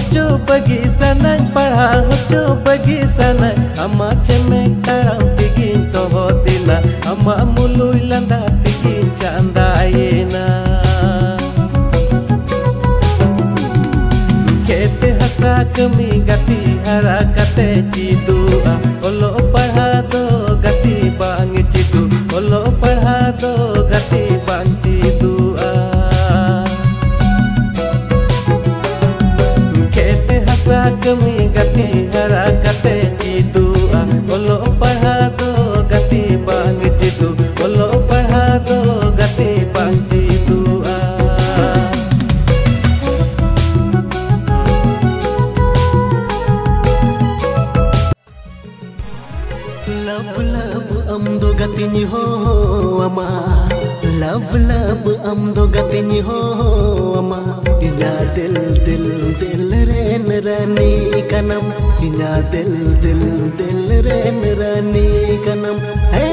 होचो बगी सनज पढ़ा होचो बगी सनज अमा चेमे ताराम तिगी तो हो दिना अमा मुलुई लंदा तिगी चांदायेना खेते हसा कमी गति हरा कते चिदुआ ओलो पढ़ा दो गति बांग चिदु ओलो पढ़ा दो गति बांग चिदुआ खेते हसा कमी गति हरा कते चिदुआ ओलो पढ़ा दो गति बांग चिदु ओलो पढ़ा दो गति बांग चिदुआ Love love amdo gatinyi ho ama love love amdo gatinyi ho ama dinya dil dil dil ren rani kanam dinya dil dil dil ren rani kanam hey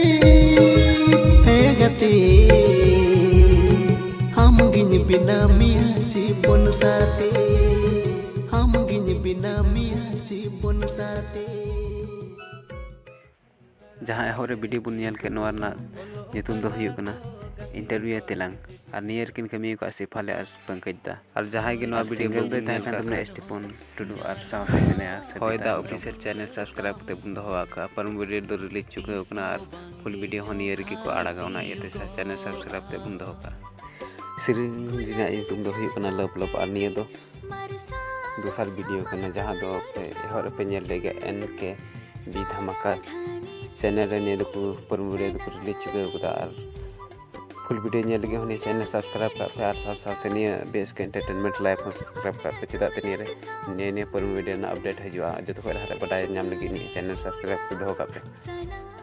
gati hum gin bina miya jibon sate hum gin bina miya jibon sate जहाँ एहरे video बन nail के नोरना नितुम दो हुयुग कना interview Telang और near किन कमी को सिफाले और पंकज दा और जहाँ के नोर वीडियो बोल दे ताकि तुमने स्टीफन टुडू और साउंड में आया होय दा ऑफिशियल चैनल सब्सक्राइब करते बंद होवा का पर वीडियो दो रिलीज चुके हो कना और फुल वीडियो हो नियर की को आड़ागा ना ये चैनल सब्सक्राइब करते बंद होगा सिरिंग जिना तुम दो हुयुग कना लव लव और नियर दो दूसरा वीडियो कना जहाँ दो एहरे पे नेल लेगा एन के बी धमाका चैनल रे को परमुरे को रिलीज चुके होगा और फुल वीडियो नेल लगे होने चैनल सब्सक्राइब कर और साथ साथ निया बेस के एंटरटेनमेंट लाइफ को सब्सक्राइब कर चेदा ते ने परम वीडियो अपडेट हजवा जो तो हर बड़ा नाम लगे चैनल सब्सक्राइब कर दो का पे।